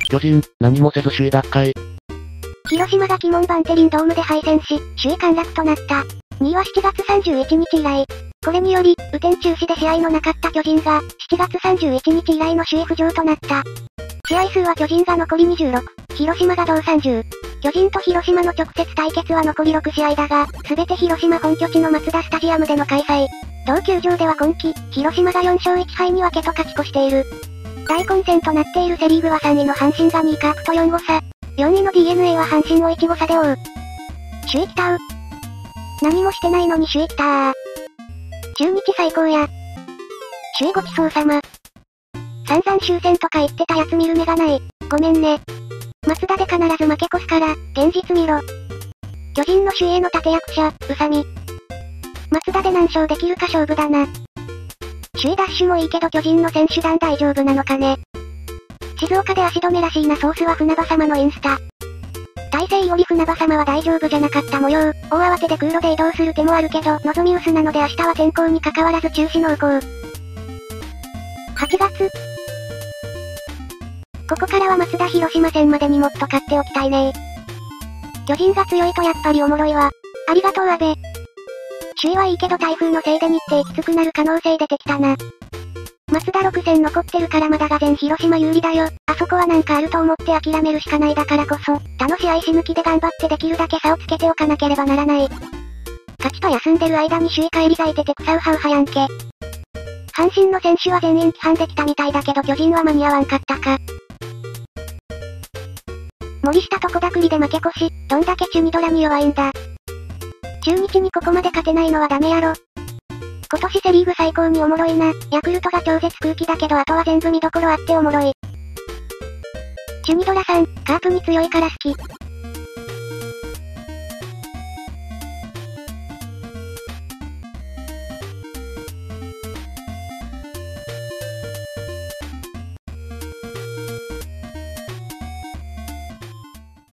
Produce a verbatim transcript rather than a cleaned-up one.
巨人、何もせず首位奪回。 広島が鬼門バンテリンドームで敗戦し、首位陥落となった。にいはしちがつさんじゅういちにち以来。これにより、雨天中止で試合のなかった巨人が、しちがつさんじゅういちにち以来の首位浮上となった。試合数は巨人が残りにじゅうろく、広島が同さんじゅう。巨人と広島の直接対決は残りろくしあいだが、すべて広島本拠地のマツダスタジアムでの開催。同球場では今季、広島がよんしょういちはいに分けと勝ち越している。大混戦となっているセリーグはさんいの阪神がにいカープとよんごさ。よんいの ディーエヌエー は阪神をいちごさで追う。首位来たう。何もしてないのに首位来たー。中日最高や。首位ごちそうさま。散々終戦とか言ってたやつ見る目がない。ごめんね。マツダで必ず負け越すから、現実見ろ。巨人の首位への立役者、宇佐美。マツダで何勝できるか勝負だな。首位ダッシュもいいけど巨人の選手団大丈夫なのかね。静岡で足止めらしいなソースは船場様のインスタ。大勢より船場様は大丈夫じゃなかった模様。大慌てで空路で移動する手もあるけど、望み薄なので明日は天候に関わらず中止濃厚。はちがつ。ここからはマツダ広島戦までにもっと勝っておきたいねー。巨人が強いとやっぱりおもろいわ。ありがとう阿部。首位はいいけど台風のせいで日程きつくなる可能性出てきたな。マツダろくせん残ってるからまだがぜん広島有利だよ。あそこはなんかあると思って諦めるしかないだからこそ、他の試合死ぬ気で頑張ってできるだけ差をつけておかなければならない。勝ちと休んでる間に首位返り咲いてて草ウハウハやんけ。阪神の選手は全員帰還できたみたいだけど巨人は間に合わんかったか。森下と小田栗で負け越し、どんだけ中二ドラに弱いんだ。中日にここまで勝てないのはダメやろ。今年セリーグ最高におもろいな。ヤクルトが超絶空気だけどあとは全部見どころあっておもろい。中二ドラさん、カープに強いから好き。